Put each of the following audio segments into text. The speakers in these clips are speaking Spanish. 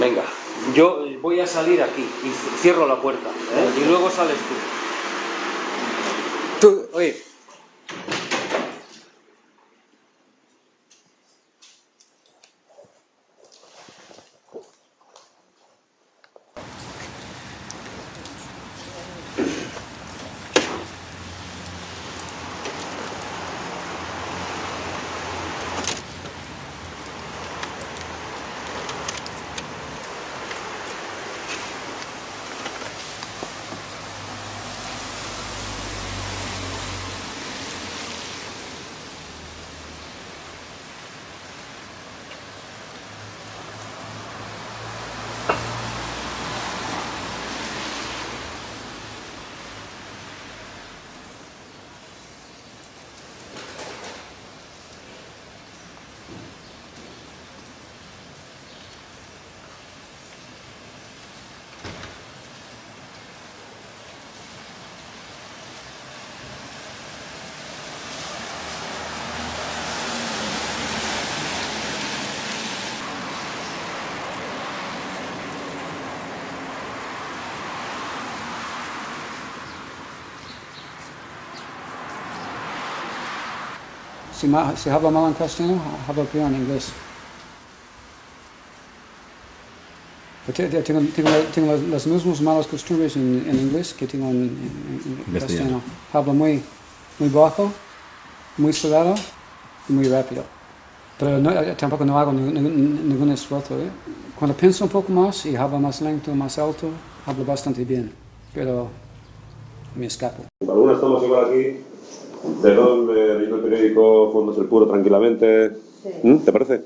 Venga, yo voy a salir aquí y cierro la puerta, ¿eh? Y luego sales tú. Oye. Si habla mal en castellano, hablo peor en inglés. Tengo las mismas malas costumbres en inglés que tengo en castellano. Hablo muy bajo, muy cerrado y muy rápido. Pero tampoco no hago ningún esfuerzo. Cuando pienso un poco más y hablo más lento, más alto, hablo bastante bien. Pero me escapo. Algunos estamos igual aquí. Perdón, leyendo el periódico, Fondos el Puro tranquilamente. Sí. ¿Te parece?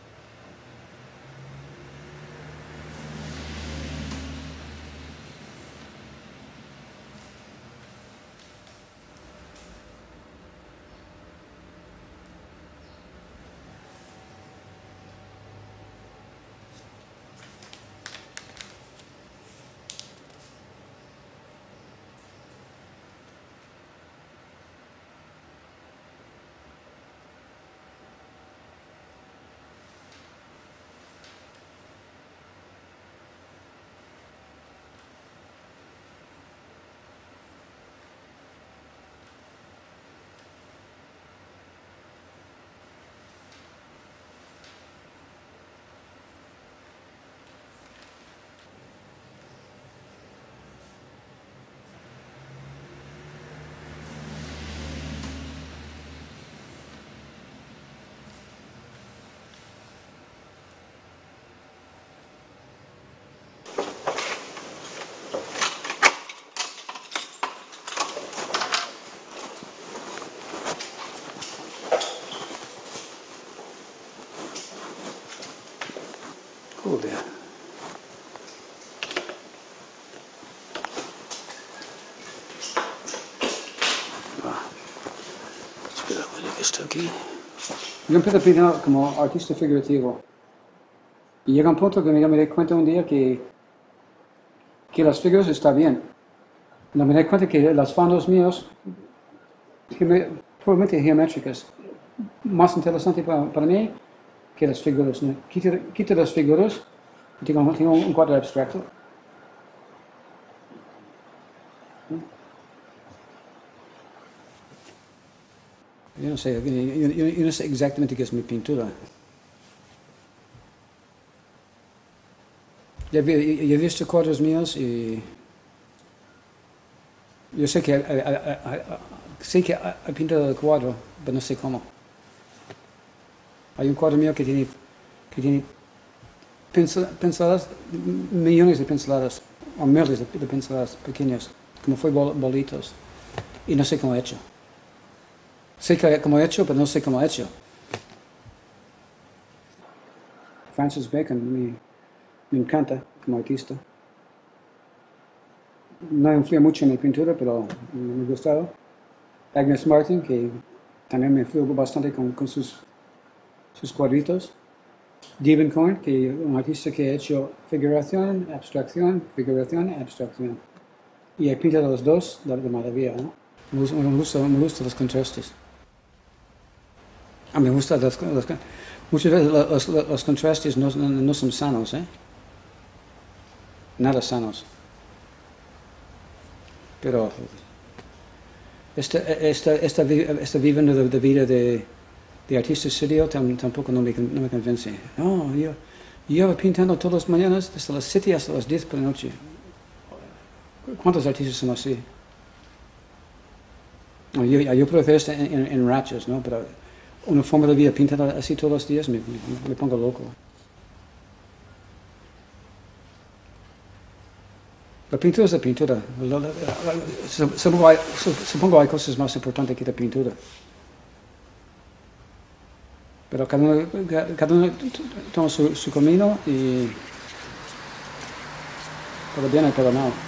Joder. Espera, que está aquí. Yo empecé a pintar como artista figurativo. Y llega un punto que me di cuenta un día que las figuras están bien. No me di cuenta que los fondos míos, puramente geométricas, más interesante para mí que las figuras. ¿No? Quito las figuras y tengo un cuadro abstracto. Yo no sé exactamente qué es mi pintura. Yo he visto cuadros míos y yo sé que he pintado el cuadro, pero no sé cómo. Hay un cuadro mío que tiene pinceladas, millones de pinceladas, o miles de pinceladas pequeñas, como fue bolitos, y no sé cómo he hecho. Sé cómo he hecho, pero no sé cómo he hecho. Francis Bacon me encanta como artista. No influye mucho en mi pintura, pero me ha gustado. Agnes Martin, que también me influyó bastante con sus cuadritos. Diebenkorn, que es un artista que ha hecho figuración, abstracción. Y he pintado los dos de maravilla, ¿no? Me gustan los contrastes. Me gusta muchas veces los contrastes no son sanos, ¿eh? nada sanos. Pero esta viviendo de vida de artista serio tampoco no me convence. No, yo llevo pintando todas las mañanas desde las 7 hasta las 10 por la noche. ¿Cuántos artistas son así? Yo puedo hacer esto en rachas, ¿no? Pero una forma de vida pintada así todos los días me pongo loco. La pintura es la pintura. Supongo hay cosas más importantes que la pintura. Pero cada uno toma su camino y para bien y para mal.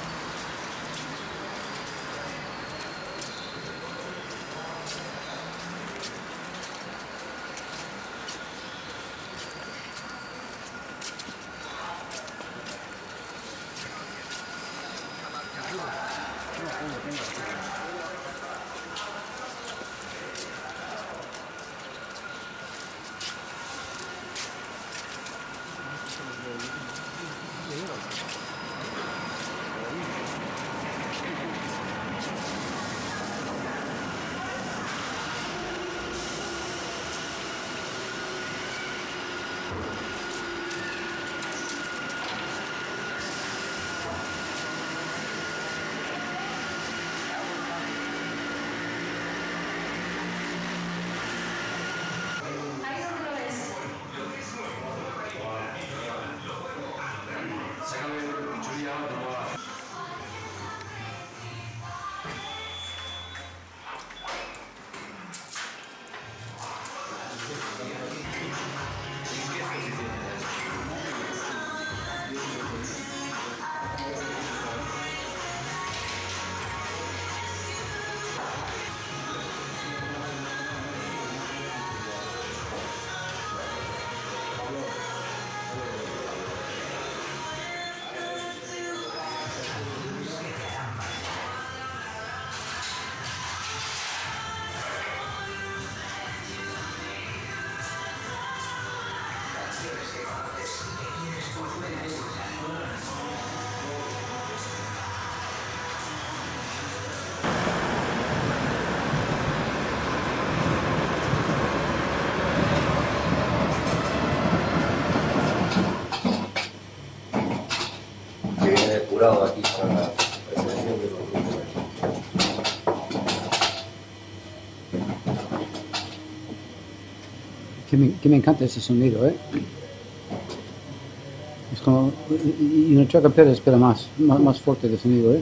Aquí para la presentación de los grupos. Que me encanta ese sonido, ¿eh? Es como... Y una tragapera espera más fuerte de sonido, ¿eh?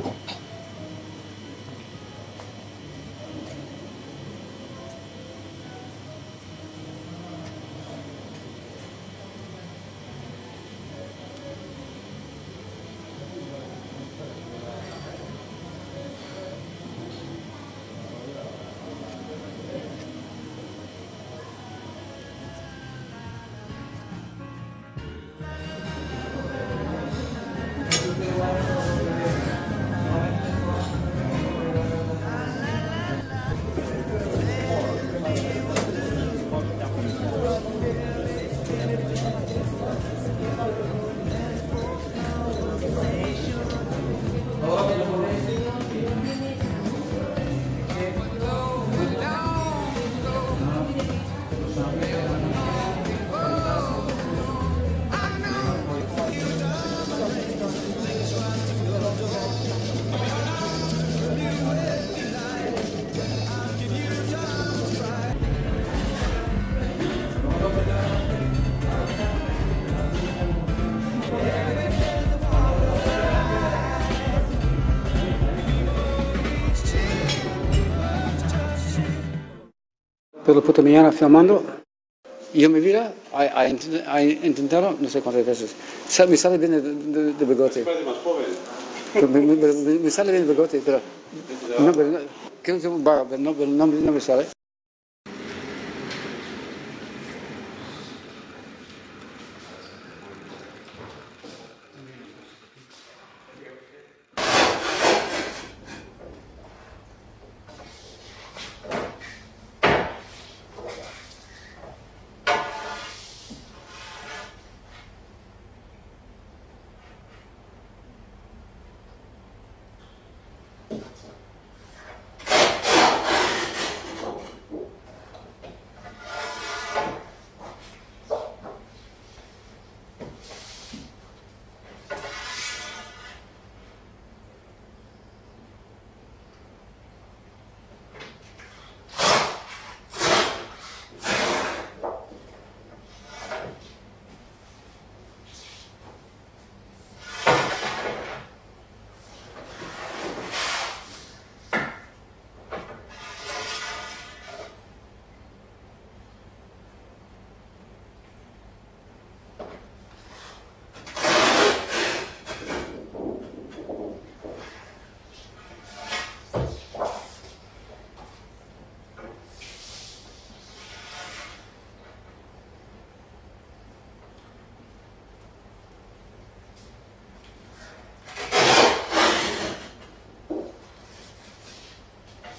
Pero puta mañana filmando, y yo me mira a intentar, no sé cuántas veces, me sale bien de bigote. Más joven. Me sale bien el bigote, pero no, que no tengo barba, pero no me sale.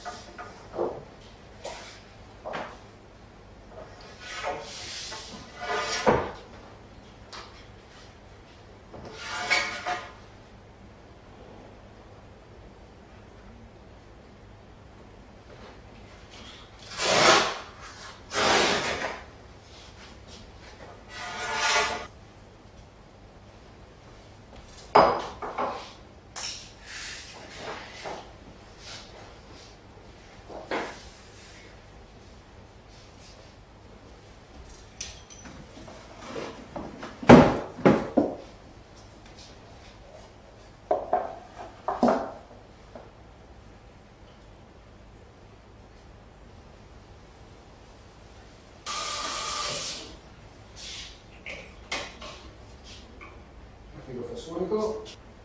Figo fosfórico.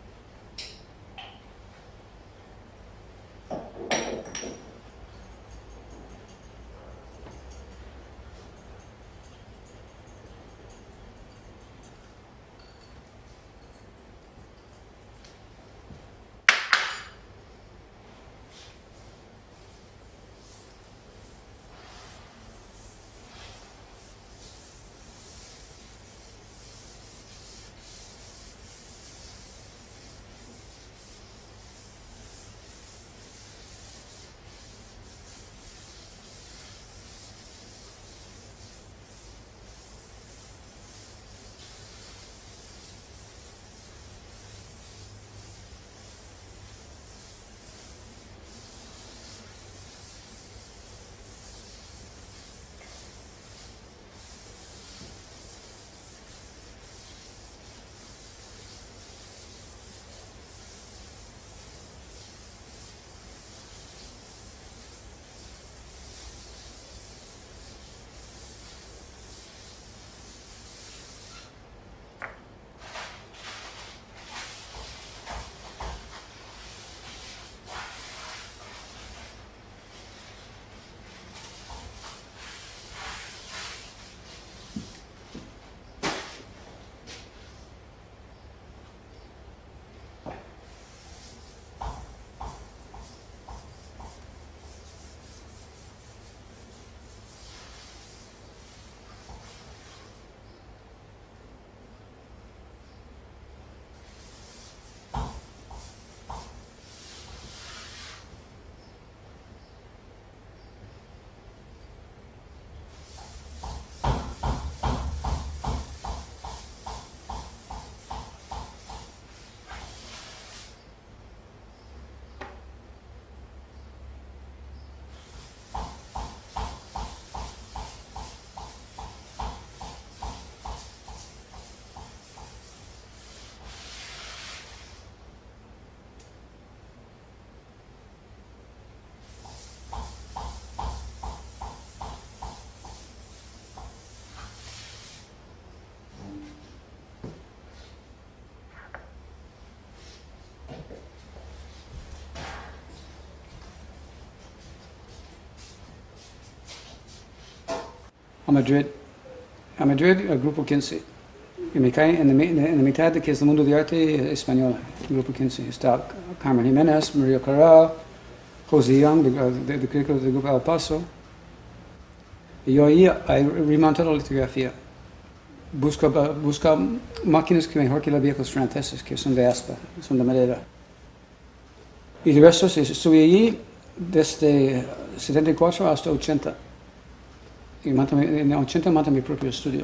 A Madrid, el Grupo 15. Y me cae en la mitad de que es el mundo de arte español, el Grupo 15. Está Carmen Jiménez, María Corral, José Young, de creo del Grupo El Paso. Y yo ahí he remontado la litografía. Busca máquinas que mejor que las viejas francesas, que son de aspa, son de madera. Y de resto estuve allí desde 74 hasta 80. Y en 80 monté mi propio estudio.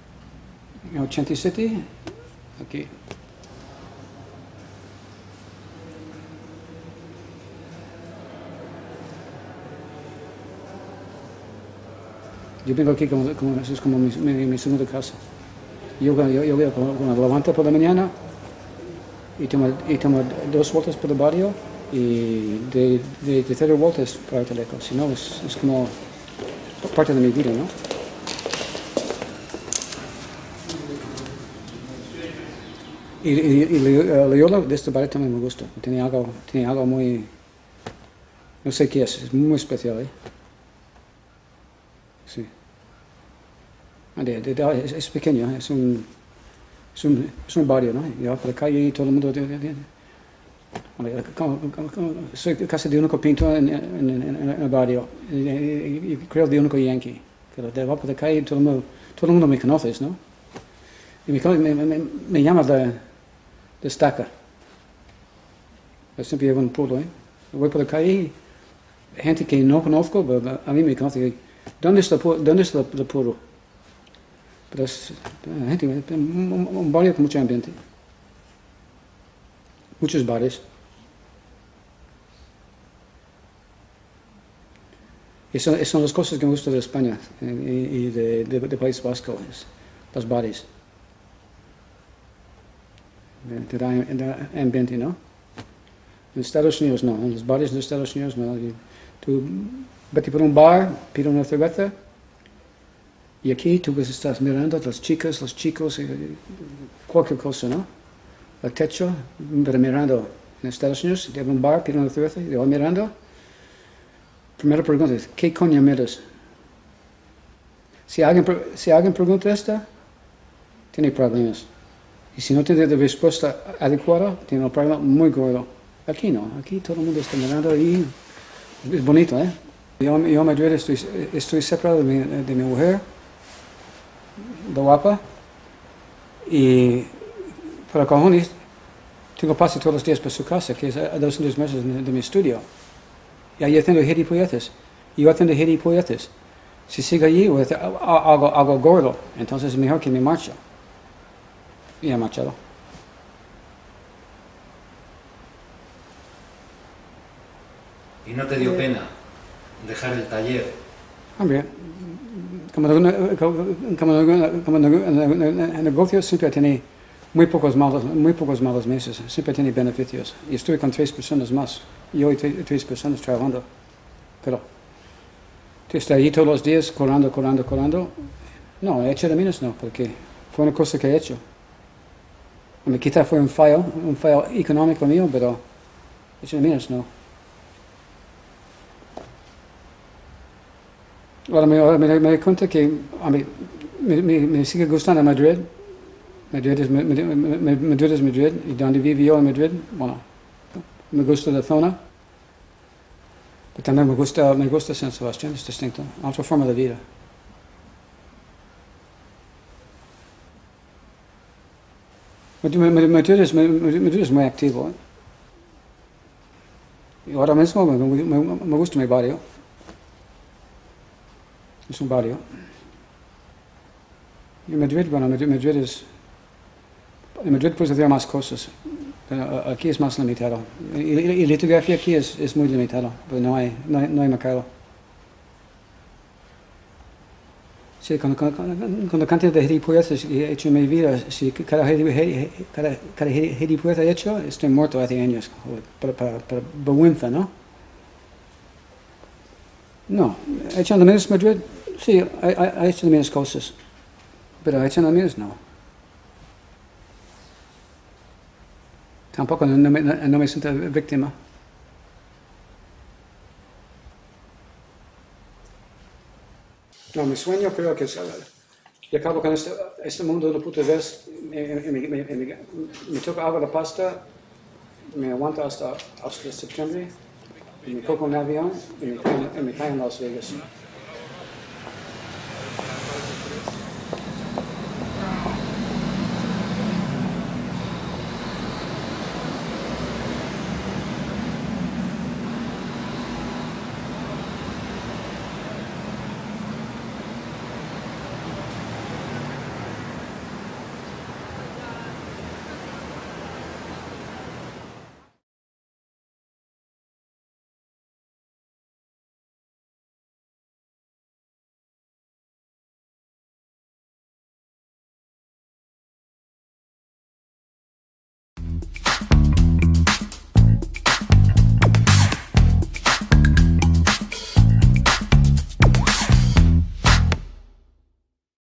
En 87, aquí. Yo vengo aquí es como mi segunda casa. Yo veo cuando me levanto por la mañana y tomo 2 vueltas por el barrio y de 3 vueltas para Teleco. Si no, es como parte de mi vida, ¿no? Y Loyola de este barrio también me gusta. Tiene algo muy... No sé qué es muy especial, ¿eh? Sí. Es pequeño, es un barrio, ¿no? Y va por la calle y todo el mundo Soy casi el único pintor en el barrio, y creo el único yankee. Pero de abajo de calle todo el mundo me conoce, ¿no? Y me llama de estaca. Yo siempre llevo un puro, ¿eh? Voy por la calle, gente que no conozco, pero a mí me conoce. ¿Dónde está el puro? Pero es gente, un barrio con mucho ambiente. Muchos bares. Y son las cosas que me gustan de España y de País Vasco, los bares. Te da ambiente, ¿no? En Estados Unidos no, en los bares de Estados Unidos no. Tú vete por un bar, pide una cerveza, y aquí tú estás mirando a las chicas, los chicos, cualquier cosa, ¿no? El techo, pero mirando. En Estados Unidos, te vas a un bar, pide una cerveza, y te vas mirando. Primera pregunta es, ¿qué coño miras? Si alguien pregunta esta, tiene problemas. Y si no tiene la respuesta adecuada, tiene un problema muy gordo. Aquí no, aquí todo el mundo está mirando y es bonito, ¿eh? Yo en Madrid estoy separado de mi mujer, de guapa, y para cojones tengo paso todos los días por su casa, que es a 200 metros de mi estudio. Y ahí haciendo gilipolleces. Y yo haciendo gilipolleces. Si sigo allí, voy a hacer algo gordo. Entonces es mejor que me marche. Y he marchado. ¿Y no te dio pena dejar el taller? Hombre, como el negocio siempre tiene muy pocos malos meses. Siempre tiene beneficios. Y estuve con 3 personas más. Y hoy 3 personas trabajando. Pero, estoy allí todos los días, corriendo. No, he hecho de menos no, porque fue una cosa que he hecho. Quizá fue un fallo económico mío, pero he hecho de menos no. Ahora me doy cuenta que a mí me sigue gustando Madrid. Madrid es Madrid, y donde vivo yo en Madrid, bueno, me gusta la zona, pero también me gusta San Sebastián, es distinto, otra forma de vida. Madrid es muy activo, ¿eh? Y ahora mismo me gusta mi barrio. Es un barrio. Y Madrid, bueno, Madrid puedes hacer más cosas. Aquí es más limitado. Y litografía aquí es muy limitado, pero no hay mercado. Sí, con la cantidad de gilipolleces que he hecho en mi vida, si cada gilipollez he hecho, estoy muerto hace años, para vergüenza, ¿no? No, he hecho en menos Madrid, sí, he hecho menos cosas, pero he hecho en menos no. Tampoco no me siento víctima. No, mi sueño creo que es, y acabo con este mundo de puta vez, me toca algo de pasta, me aguanto hasta septiembre, y me cojo un avión y me caigo en Las Vegas.